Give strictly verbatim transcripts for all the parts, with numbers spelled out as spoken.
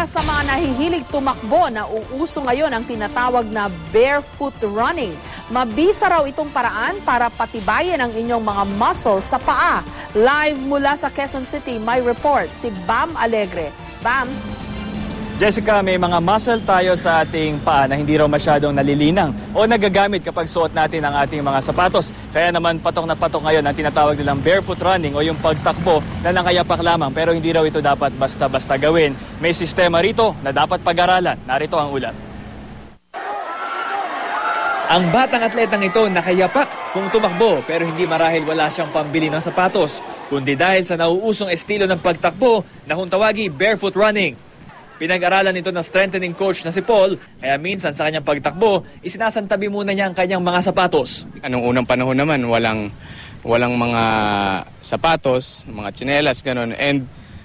sa mga nahihilig tumakbo na uuso ngayon ang tinatawag na barefoot running. Mabisa raw itong paraan para patibayin ang inyong mga muscles sa paa. Live mula sa Quezon City, may report si Bam Alegre. Bam? Jessica, may mga muscle tayo sa ating paa na hindi raw masyadong nalilinang o nagagamit kapag suot natin ang ating mga sapatos. Kaya naman patok na patok ngayon ang tinatawag nilang barefoot running o yung pagtakbo na nakayapak lamang, pero hindi raw ito dapat basta-basta gawin. May sistema rito na dapat pag-aralan. Narito ang ulat. Ang batang atletang ito nakayapak kung tumakbo, pero hindi marahil wala siyang pambili ng sapatos, kundi dahil sa nauusong estilo ng pagtakbo na kung tawagi barefoot running. Pinag-aralan ito ng strengthening coach na si Paul, kaya minsan sa kanyang pagtakbo, isinasantabi muna niya ang kanyang mga sapatos. Anong unang panahon naman, walang, walang mga sapatos, mga tsinelas, ganun. And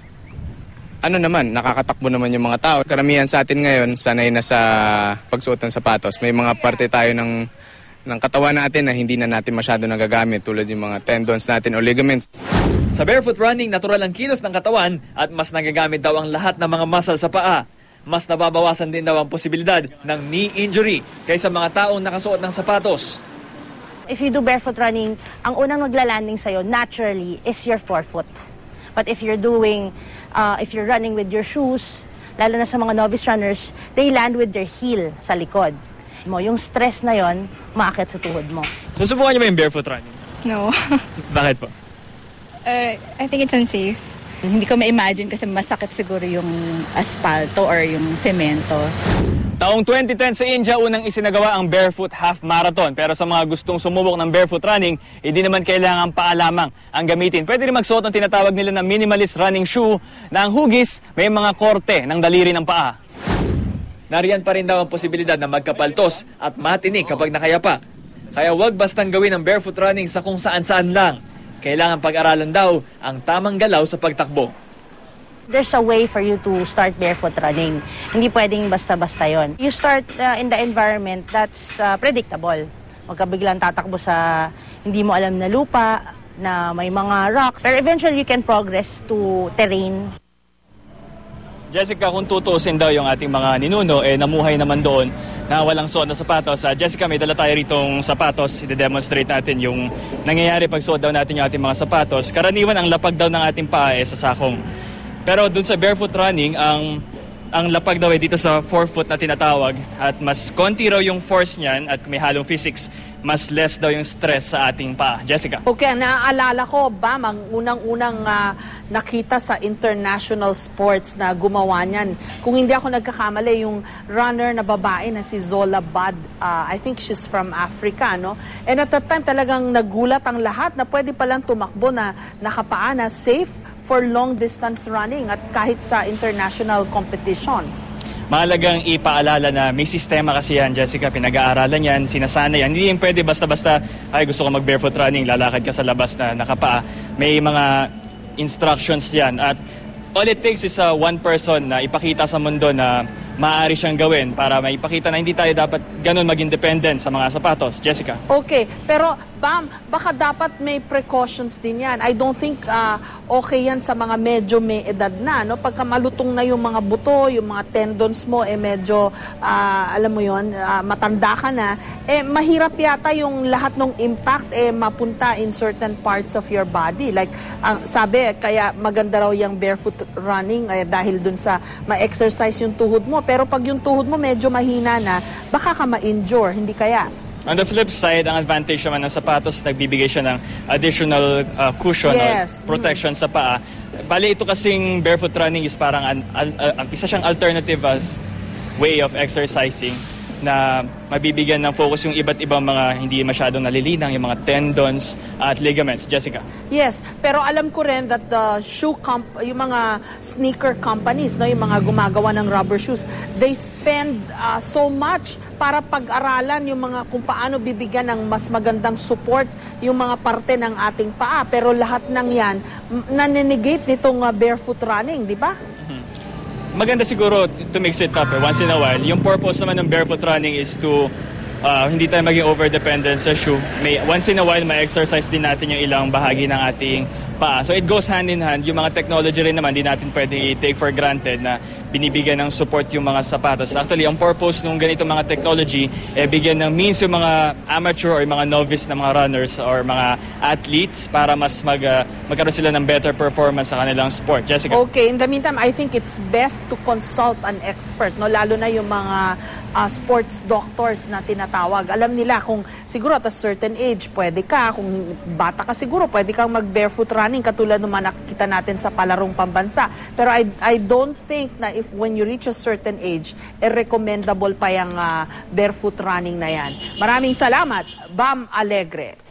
ano naman, nakakatakbo naman yung mga tao. Karamihan sa atin ngayon, sanay na sa pagsuot ng sapatos. May mga parte tayo ng, ng katawan natin na hindi na natin masyado nagagamit, tulad yung mga tendons natin o ligaments. Sa barefoot running, natural ang kilos ng katawan at mas nagagamit daw ang lahat ng mga muscle sa paa. Mas nababawasan din daw ang posibilidad ng knee injury kaysa mga taong nakasuot ng sapatos. If you do barefoot running, ang unang maglalanding sa'yo naturally is your forefoot. But if you're doing, uh, if you're running with your shoes, lalo na sa mga novice runners, they land with their heel sa likod mo. Yung stress na yon, maakit sa tuhod mo. Susubukan niyo ba yung barefoot running? No. Bakit po? Uh, I think it's unsafe. Hindi ko ma-imagine kasi masakit siguro yung asfalto or yung semento. Taong twenty ten sa India, unang isinagawa ang barefoot half marathon. Pero sa mga gustong sumubok ng barefoot running, hindi naman kailangan paa lamang ang gamitin. Pwede rin magsuot ng tinatawag nila na minimalist running shoe na ang hugis may mga korte ng daliri ng paa. Nariyan pa rin daw ang posibilidad na magkapaltos at matinik kapag nakayapak. Kaya huwag bastang gawin ang barefoot running sa kung saan-saan lang. Kailangan pag-aralan daw ang tamang galaw sa pagtakbo. There's a way for you to start barefoot running. Hindi pwedeng basta-basta yon. You start uh, in the environment that's uh, predictable. Huwag ka biglang tatakbo sa hindi mo alam na lupa, na may mga rocks. Pero eventually you can progress to terrain. Jessica, kung tutusin daw yung ating mga ninuno, eh namuhay naman doon na walang suot na sapatos. Uh, Jessica, may dala tayo ritong sapatos. I-demonstrate natin yung nangyayari pag suot daw natin yung ating mga sapatos. Karaniwan, ang lapag daw ng ating paa eh, sa sakong. Pero dun sa barefoot running, ang ang lapag daw ay dito sa forefoot na tinatawag. At mas konti raw yung force niyan at may halong physics, mas less daw yung stress sa ating paa. Jessica? Okay, naaalala ko, Bam, ang unang-unang uh, nakita sa international sports na gumawa niyan. Kung hindi ako nagkakamali, yung runner na babae na si Zola Budd, uh, I think she's from Africa, no? And at that time, talagang nagulat ang lahat na pwede palang tumakbo na nakapaa na safe for long-distance running at kahit sa international competition. Mahalagang ipaalala na may sistema kasi yan, Jessica, pinag-aaralan yan, sinasana yan. Hindi yung pwede basta-basta, ay gusto ko mag-barefoot running, lalakad ka sa labas na nakapaa. May mga instructions yan at all it takes is uh, one person na ipakita sa mundo na maaari siyang gawin para maipakita na hindi tayo dapat ganun maging dependent sa mga sapatos. Jessica? Okay, pero Bam, baka dapat may precautions din yan. I don't think uh, okay yan sa mga medyo may edad na. No? Pagka malutong na yung mga buto, yung mga tendons mo, eh medyo, uh, alam mo yon, uh, matanda ka na, eh mahirap yata yung lahat ng impact eh mapunta in certain parts of your body. Like, uh, sabi, kaya maganda raw yung barefoot running eh, dahil dun sa ma-exercise yung tuhod mo. Pero pag yung tuhod mo medyo mahina na, baka ka ma-injure, hindi kaya? On the flip side, ang advantage naman ng sapatos, nagbibigay siya ng additional uh, cushion yes. or protection mm. sa paa. Bali, ito kasing barefoot running is parang an, an, an, isa siyang alternative as way of exercising na mabibigyan ng focus yung iba't ibang mga hindi masyadong nalilinang, yung mga tendons at ligaments. Jessica? Yes, pero alam ko rin that the shoe comp yung mga sneaker companies, no, yung mga gumagawa ng rubber shoes, they spend uh, so much para pag-aralan yung mga kung paano bibigyan ng mas magandang support yung mga parte ng ating paa. Pero lahat ng yan, naninegate nitong uh, barefoot running, di ba? Mm-hmm. Maganda siguro to mix it up eh, once in a while. Yung purpose naman ng barefoot running is to uh, hindi tayo maging over-dependent sa shoe. May, once in a while, ma-exercise din natin yung ilang bahagi ng ating paa. So it goes hand in hand. Yung mga technology rin naman, di natin pwedeng i-take for granted na binibigyan ng support yung mga sapatos. Actually, ang purpose ng ganito mga technology, eh, bigyan ng means yung mga amateur or yung mga novice na mga runners or mga athletes para mas mag, uh, magkaroon sila ng better performance sa kanilang sport. Jessica? Okay, in the meantime, I think it's best to consult an expert, no? Lalo na yung mga uh, sports doctors na tinatawag. Alam nila kung siguro at a certain age, pwede ka, kung bata ka siguro, pwede kang mag-barefoot running katulad ng mga nakikita natin sa palarong pambansa. Pero I, I don't think na if when you reach a certain age, eh, recommendable pa yung uh, barefoot running na yan. Maraming salamat, Bam Alegre.